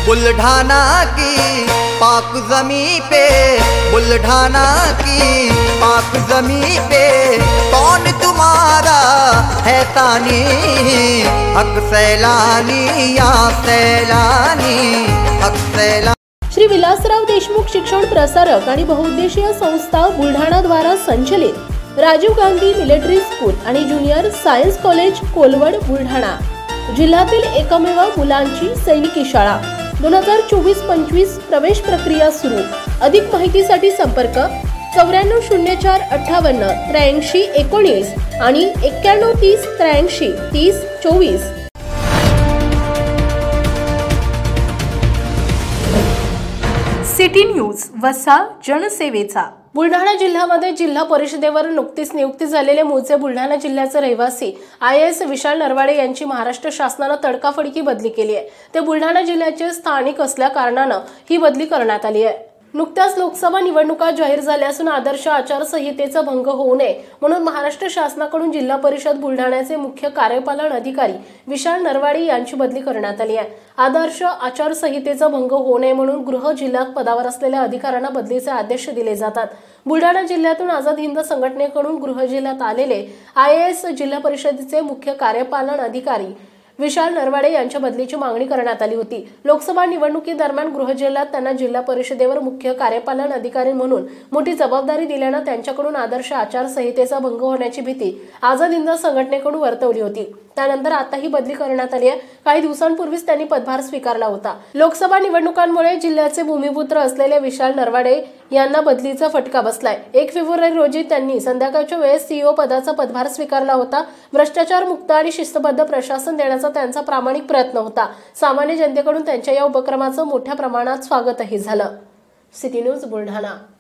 बुल्ढाना की पाक ज़मीं पे, बुल्ढाना की पाक ज़मीं पे कौन तुम्हारा है तानी, हक सैलानी या सैलानी, हक सैलानी। श्री विलासराव देशमुख शिक्षण प्रसारक आणि बहुउद्देशीय संस्था बुलढाणा द्वारा संचलित राजीव गांधी मिलिटरी स्कूल आणि junior science college Kolwad Buldhana जिल्ह्यातील एकमेव मुलांची सैनिकी शाळा 2024-25 प्रवेश प्रक्रिया सुरू। अधिक माहितीसाठी संपर्क 940458 83 19 आणि 91 30 83 30 24। सिटी न्यूज वसा जनसेवेचा। बुलढाणा जिल्ह्यामध्ये जिल्हा परिषदेवर नुकतीच नियुक्ती झालेले मूळचे बुलढाणा जिल्ह्याचे रहिवासी IAS विशाल नरवाडे यांची महाराष्ट्र शासनाने तडकाफडकी बदली केली आहे। ते बुलढाणा जिल्ह्याचे स्थानिक असल्या कारणाने ही बदली करण्यात आली आहे। नुकत्याच लोकसभा निवडणुका जाहीर झाल्या असून आदर्श आचारसंहितेचा भंग होऊ नये म्हणून महाराष्ट्र शासनाकडून जिल्हा परिषद बुलढाण्याचे मुख्य कार्यपालन अधिकारी विशाल नरवाडे यांची बदली करण्यात आली आहे। आदर्श आचारसंहितेचा भंग होऊ नये म्हणून गृह जिल्हा पदावर असलेल्या अधिकाऱ्यांना बदलीचे आदेश दिले जातात। बुलढाणा जिल्ह्यातून आझाद हिंद संघटनेकडून गृह जिल्ह्यात आलेले IAS जिल्हा परिषदेचे मुख्य कार्यपालन अधिकारी विशाल नरवाडे यांच्या बदलीची मागणी करण्यात आली होती। लोकसभा निवडणुकीदरम्यान गृह जिल्ह्यात त्यांना जिल्हा परिषदेवर मुख्य कार्यपालन अधिकारी म्हणून मोठी जबाबदारी दिल्याने त्यांच्याकडून आदर्श आचारसंहितेचा भंग होण्याची भीती आझाद हिंद संघटनेकडून वर्तवली होती। त्यानंतर आता ही बदली करण्यात आली आहे। काही दिवसांपूर्वीच त्यांनी पदभार स्वीकारला होता। लोकसभा निवडणुकांमुळे जिल्ह्याचे भूमिपुत्र असलेले विशाल नरवाडे यांना बदलीचा फटका बसलाय। 1 फेब्रुवारी रोजी त्यांनी संध्याकाळच्या वेळेस CEO पदाचा पदभार स्वीकारला होता। भ्रष्टाचार मुक्त आणि शिस्तबद्ध प्रशासन देण्याचा त्यांचा प्रामाणिक प्रयत्न होता। सामान्य जनतेकडून त्यांच्या या उपक्रमाचं मोठ्या प्रमाणात स्वागतही झालं। City news Buldhana.